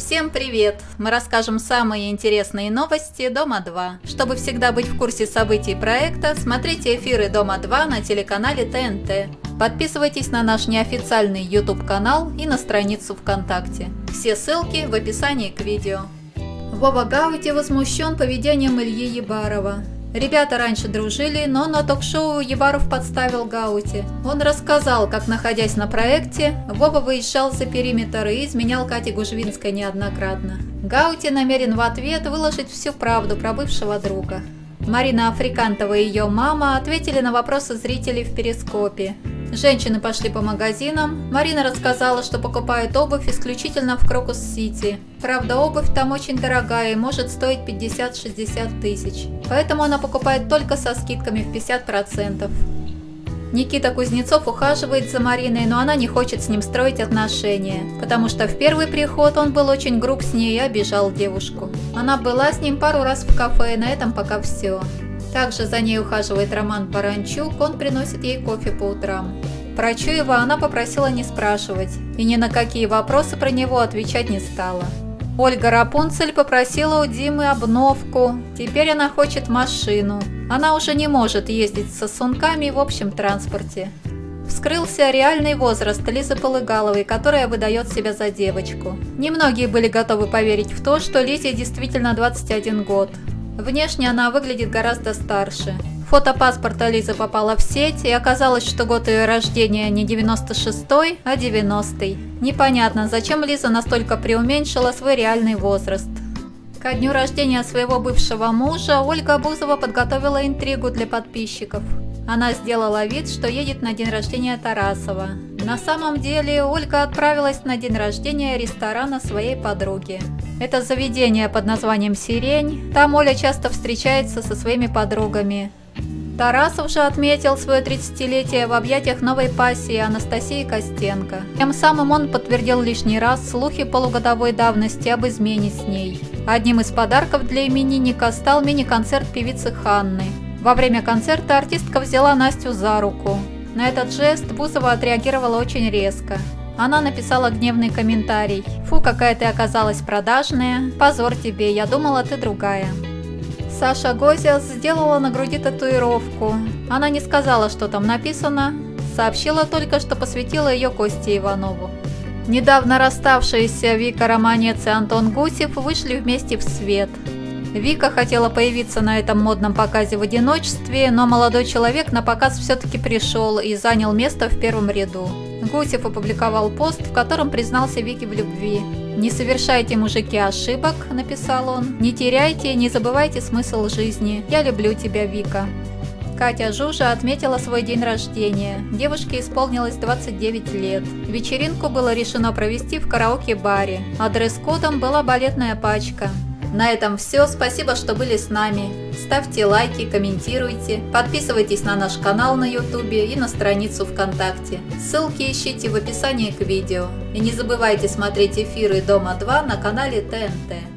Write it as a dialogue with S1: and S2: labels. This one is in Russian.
S1: Всем привет! Мы расскажем самые интересные новости Дома-2. Чтобы всегда быть в курсе событий проекта, смотрите эфиры Дома-2 на телеканале ТНТ. Подписывайтесь на наш неофициальный YouTube-канал и на страницу ВКонтакте. Все ссылки в описании к видео. Вова Гаути возмущен поведением Ильи Ебарова. Ребята раньше дружили, но на ток-шоу Ебаров подставил Гаути. Он рассказал, как, находясь на проекте, Вова выезжал за периметр и изменял Кате Гужвинской неоднократно. Гаути намерен в ответ выложить всю правду про бывшего друга. Марина Африкантова и ее мама ответили на вопросы зрителей в Перископе. Женщины пошли по магазинам. Марина рассказала, что покупает обувь исключительно в Крокус-Сити. Правда, обувь там очень дорогая и может стоить 50-60 тысяч. Поэтому она покупает только со скидками в 50%. Никита Кузнецов ухаживает за Мариной, но она не хочет с ним строить отношения, потому что в первый приход он был очень груб с ней и обижал девушку. Она была с ним пару раз в кафе, и на этом пока все. Также за ней ухаживает Роман Баранчук, он приносит ей кофе по утрам. Про Чуева она попросила не спрашивать, и ни на какие вопросы про него отвечать не стала. Ольга Рапунцель попросила у Димы обновку, теперь она хочет машину. Она уже не может ездить с сосунками в общем транспорте. Вскрылся реальный возраст Лизы Полыгаловой, которая выдает себя за девочку. Немногие были готовы поверить в то, что Лизе действительно 21 год. Внешне она выглядит гораздо старше. Фото паспорта Лизы попало в сеть, и оказалось, что год ее рождения не 96-й, а 90-й. Непонятно, зачем Лиза настолько преуменьшила свой реальный возраст. Ко дню рождения своего бывшего мужа Ольга Бузова подготовила интригу для подписчиков. Она сделала вид, что едет на день рождения Тарасова. На самом деле Ольга отправилась на день рождения ресторана своей подруги. Это заведение под названием «Сирень». Там Оля часто встречается со своими подругами. Тарасов же отметил свое 30-летие в объятиях новой пассии Анастасии Костенко. Тем самым он подтвердил лишний раз слухи полугодовой давности об измене с ней. Одним из подарков для именинника стал мини-концерт певицы Ханны. Во время концерта артистка взяла Настю за руку. На этот жест Бузова отреагировала очень резко. Она написала гневный комментарий: «Фу, какая ты оказалась продажная, позор тебе, я думала, ты другая». Саша Гозя сделала на груди татуировку. Она не сказала, что там написано, сообщила только, что посвятила ее Косте Иванову. Недавно расставшиеся Вика Романец и Антон Гусев вышли вместе в свет. Вика хотела появиться на этом модном показе в одиночестве, но молодой человек на показ все-таки пришел и занял место в первом ряду. Гусев опубликовал пост, в котором признался Вике в любви. «Не совершайте, мужики, ошибок», – написал он. «Не теряйте, не забывайте смысл жизни. Я люблю тебя, Вика». Катя Жужа отметила свой день рождения. Девушке исполнилось 29 лет. Вечеринку было решено провести в караоке-баре, а дресс-кодом была балетная пачка. На этом все. Спасибо, что были с нами. Ставьте лайки, комментируйте, подписывайтесь на наш канал на YouTube и на страницу ВКонтакте. Ссылки ищите в описании к видео. И не забывайте смотреть эфиры Дома-2 на канале ТНТ.